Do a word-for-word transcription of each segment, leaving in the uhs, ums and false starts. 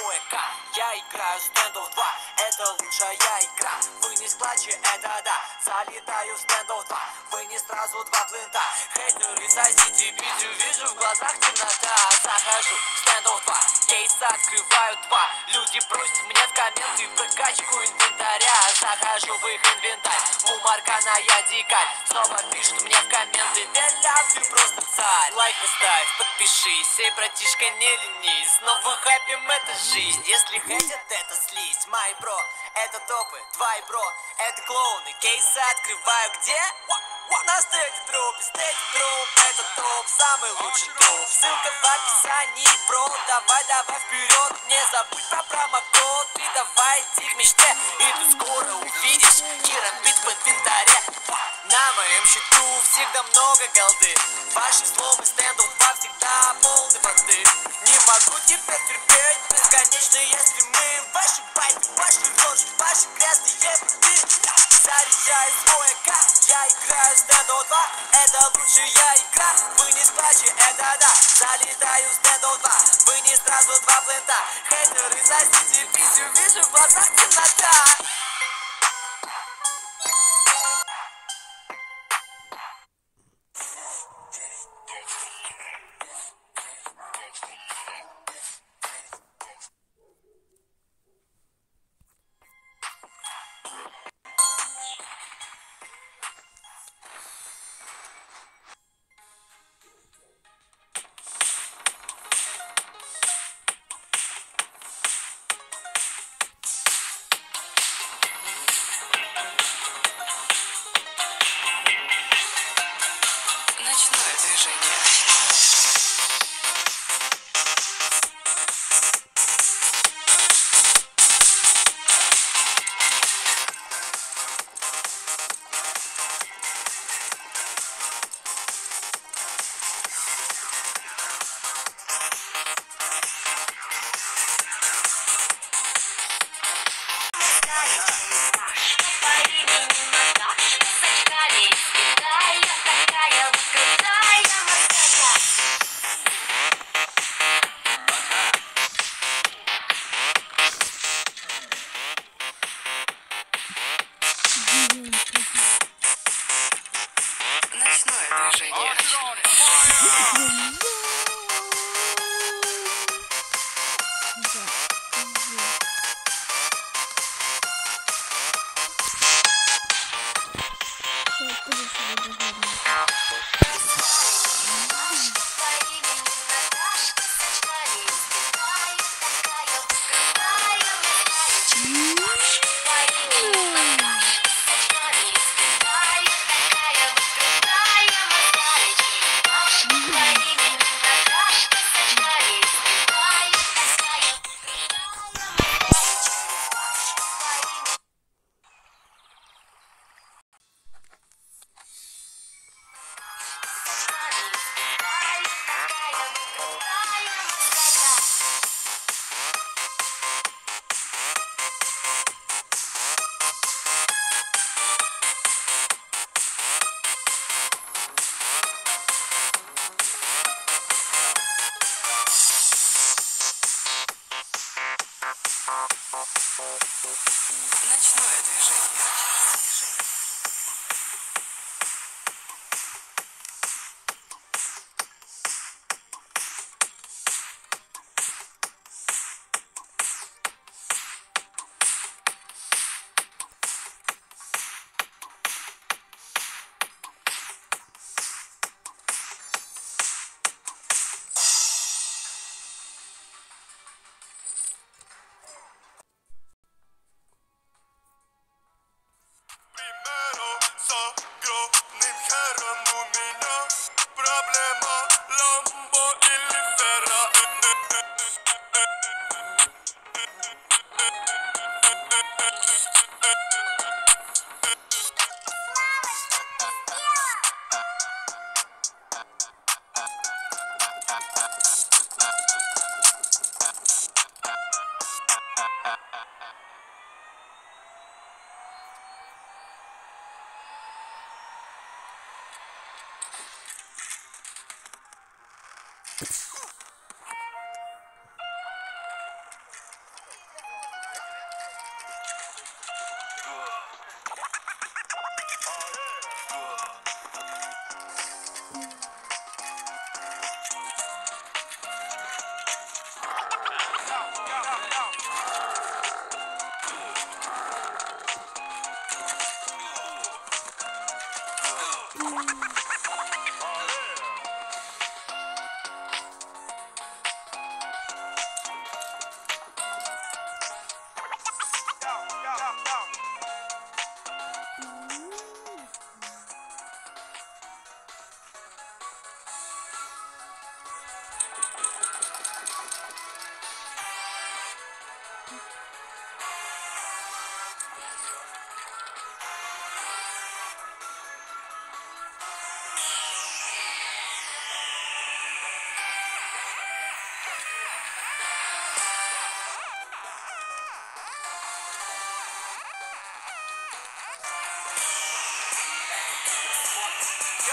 свой К. Я играю стендов два, это лучшая игра. Вынес клатчи, это да, залетаю в стендов два. Вынес сразу два плента. Хейтеры, сосите видео, вижу в глазах темнота. Захожу в стендов два, кейс открываю два. Люди просят мне в комменты прокачку инвентаря. Захожу в их инвентарь, умарканая дикарь. Снова пишут мне в комменты: Беля, ты просто царь. Лайк поставь, подпишись, эй, братишка, не ленись. Снова хайпим, это жизнь, если хотят, это слизь. Май бро, это топы, твои бро, это клоуны. Кейсы открываю где? На стейдж дроп, стейдж дроп, это топ, самый лучший топ. Ссылка в описании, бро, давай, давай вперед. Не забудь про промокод, и давай иди к мечте. И ты скоро увидишь керамбит в инвентаре. На моем счету всегда много голды. Ваши сломы стендов два всегда полны воды. Не могу теперь терпеть бесконечные стримы. Ваши байты, ваши ложи, ваши грязные пути. Заряжаю свой АК, я играю стендов два. Это лучшая игра, вынес клатчи, это да. Залетаю в стендов два, вынес сразу два плента. Хейтеры, сосите писю, вижу в глазах темнота. Ночное движение. Ночное движение. Ночное движение.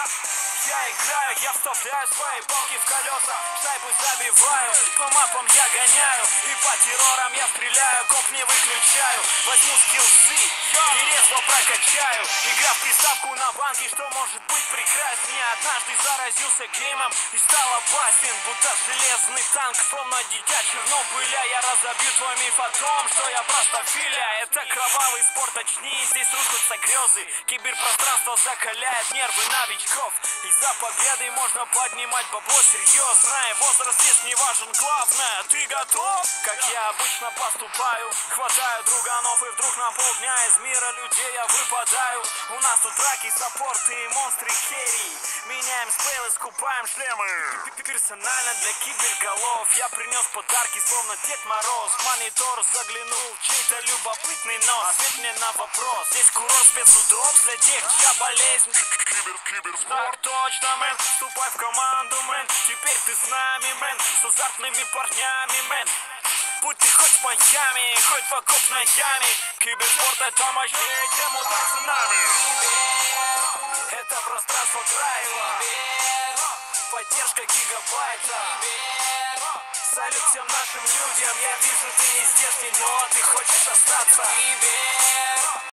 Я играю, я вставляю свои палки в колеса, шайбы забиваю, по мапам я гоняю, и по террорам я стреляю, коп не выключаю, возьму скиллсы и резво прокачаю. Игра в приставку на банке, что может быть прекраснее. Однажды заразился геймом и стал опасен, будто железный танк, словно дитя Чернобыля. Я разобью твой миф о том, что я простофиля. Это кровавый спорт, точнее здесь рушатся грезы. Киберпространство закаляет нервы новичков. Из-за победы можно поднимать бабло серьезное. Возраст здесь не важен, главное, ты готов? Как я обычно поступаю, хватаю друганов, и вдруг на полдня из мира людей я выпадаю. У нас тут раки, саппорты и монстры керри. Меняем спейлы, скупаем шлемы. Персонально для киберголов я принес подарки, словно Дед Мороз. В монитор заглянул в чей-то любопытный нос. Ответь мне на вопрос, здесь курорт спецудобств для тех, чья болезнь Кибер, киберспорт. Так точно, мэн, вступай в команду, мэн. Теперь ты с нами, мэн, с азартными парнями, мэн. Будь ты хоть в Майами, хоть в окопной яме, киберспорт это мощнее, чем удар цунами. Кибер, это пространство драйва. Кибер, поддержка гигабайта. Кибер, салют всем нашим людям. Я вижу, ты не здешний, но ты хочешь остаться. Кибер.